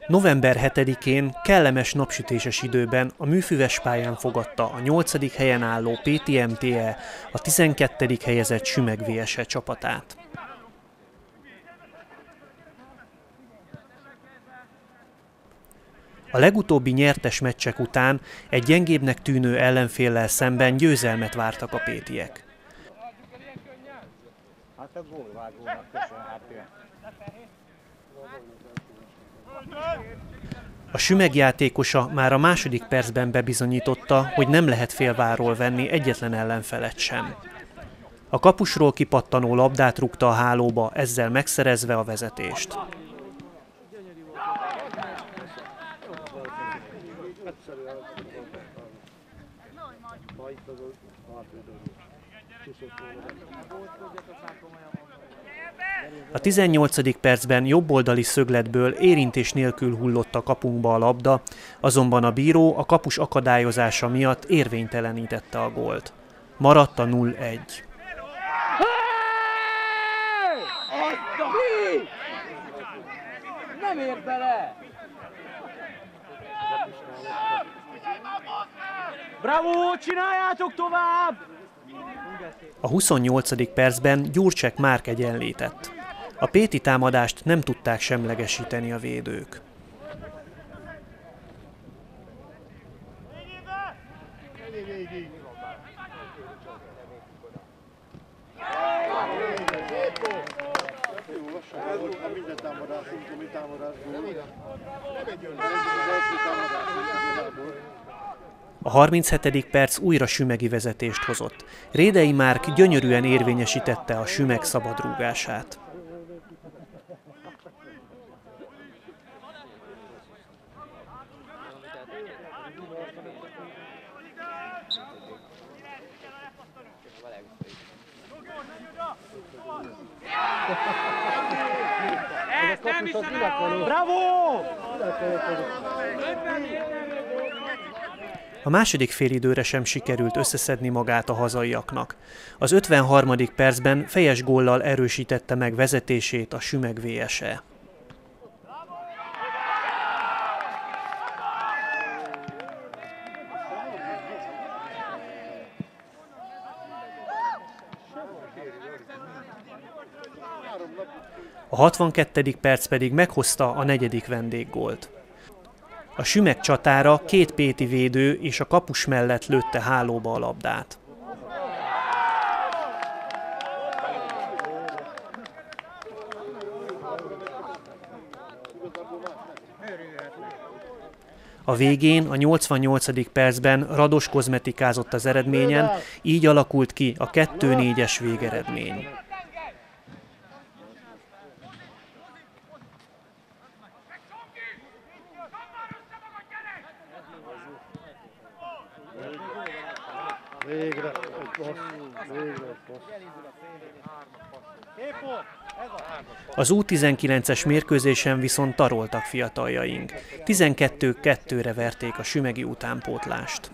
November 7-én kellemes napsütéses időben a műfüves pályán fogadta a 8. helyen álló Péti MTE a 12. helyezett Sümeg VSE csapatát. A legutóbbi nyertes meccsek után egy gyengébbnek tűnő ellenféllel szemben győzelmet vártak a pétiek. A Sümeg játékosa már a második percben bebizonyította, hogy nem lehet félváról venni egyetlen ellenfelet sem. A kapusról kipattanó labdát rúgta a hálóba, ezzel megszerezve a vezetést. A 18. percben jobboldali szögletből érintés nélkül hullott a kapunkba a labda, azonban a bíró a kapus akadályozása miatt érvénytelenítette a gólt. Maradt a 0-1. Nem ér bele! Bravo, csináljátok tovább! A 28. percben Gyurcsek Márk egyenlített. A péti támadást nem tudták semlegesíteni a védők. A 37. perc újra sümegi vezetést hozott. Rédei Márk gyönyörűen érvényesítette a Sümeg szabadrúgását. Bravo! A második félidőre sem sikerült összeszedni magát a hazaiaknak. Az 53. percben fejes góllal erősítette meg vezetését a Sümeg VSE. A 62. perc pedig meghozta a 4. vendéggólt. A Sümeg csatára 2 péti védő és a kapus mellett lőtte hálóba a labdát. A végén, a 88. percben Rados kozmetikázott az eredményen, így alakult ki a 2-4-es végeredmény. Végre, végre. Az U19-es mérkőzésen viszont taroltak fiataljaink. 12-2-re verték a sümegi utánpótlást.